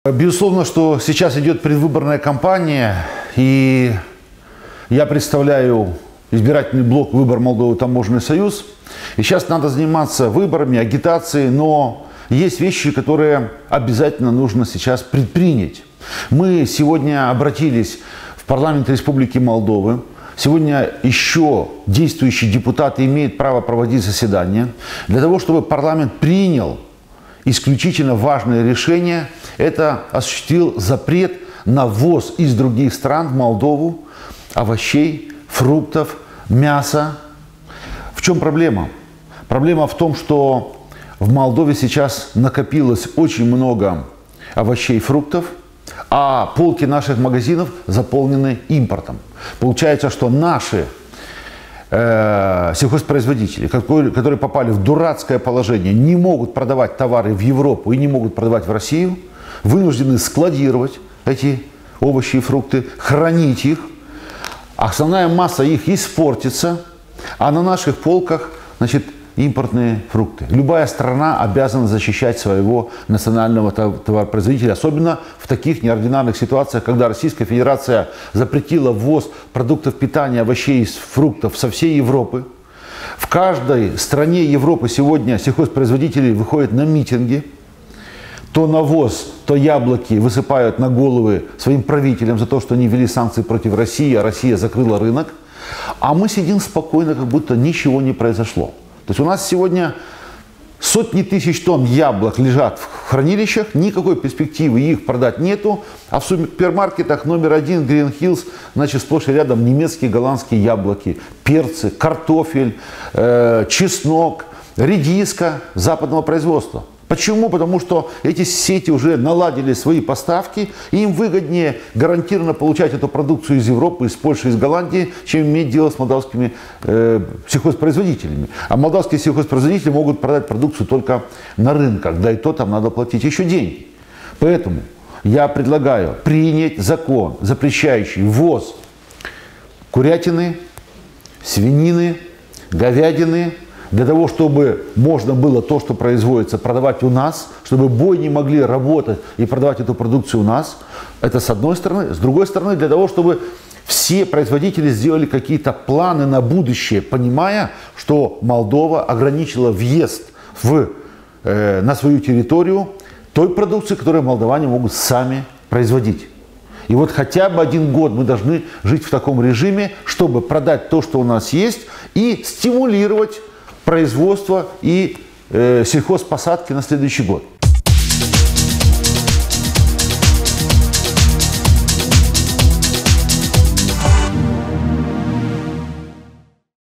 Безусловно, что сейчас идет предвыборная кампания, и я представляю избирательный блок «Выбор Молдовы. Таможенный союз». И сейчас надо заниматься выборами, агитацией, но есть вещи, которые обязательно нужно сейчас предпринять. Мы сегодня обратились в парламент Республики Молдовы. Сегодня еще действующие депутаты имеют право проводить заседания. Для того, чтобы парламент принял исключительно важное решение, это осуществил запрет на ввоз из других стран в Молдову овощей, фруктов, мяса. В чем проблема? Проблема в том, что в Молдове сейчас накопилось очень много овощей и фруктов, а полки наших магазинов заполнены импортом. Получается, что наши сельхозпроизводители, которые попали в дурацкое положение, не могут продавать товары в Европу и не могут продавать в Россию, вынуждены складировать эти овощи и фрукты, хранить их. Основная масса их испортится, а на наших полках, значит, импортные фрукты. Любая страна обязана защищать своего национального товаропроизводителя, особенно в таких неординарных ситуациях, когда Российская Федерация запретила ввоз продуктов питания, овощей и фруктов со всей Европы. В каждой стране Европы сегодня сельхозпроизводители выходят на митинги. То навоз, то яблоки высыпают на головы своим правителям за то, что они ввели санкции против России, а Россия закрыла рынок. А мы сидим спокойно, как будто ничего не произошло. То есть у нас сегодня сотни тысяч тонн яблок лежат в хранилищах, никакой перспективы их продать нету, а в супермаркетах номер один Green Hills, значит, сплошь и рядом немецкие, голландские яблоки, перцы, картофель, чеснок, редиска западного производства. Почему? Потому что эти сети уже наладили свои поставки, и им выгоднее гарантированно получать эту продукцию из Европы, из Польши, из Голландии, чем иметь дело с молдавскими сельхозпроизводителями. А молдавские сельхозпроизводители могут продать продукцию только на рынках, да и то там надо платить еще деньги. Поэтому я предлагаю принять закон, запрещающий ввоз курятины, свинины, говядины, для того, чтобы можно было то, что производится, продавать у нас, чтобы бойни могли работать и продавать эту продукцию у нас. Это с одной стороны. С другой стороны, для того, чтобы все производители сделали какие-то планы на будущее, понимая, что Молдова ограничила въезд на свою территорию той продукции, которую молдаване могут сами производить. И вот хотя бы 1 год мы должны жить в таком режиме, чтобы продать то, что у нас есть, и стимулировать производство и сельхозпосадки на следующий год.